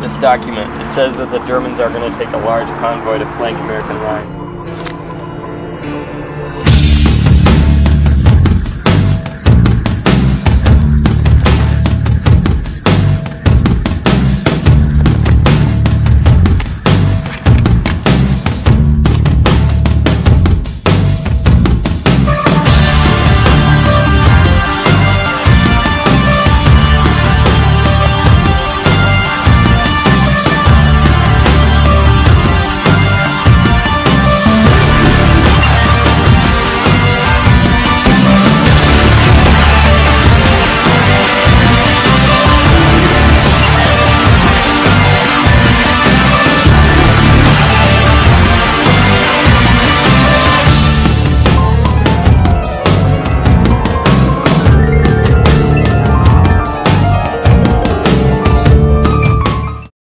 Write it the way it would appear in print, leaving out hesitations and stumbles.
this document. It says that the Germans are going to take a large convoy to flank American line.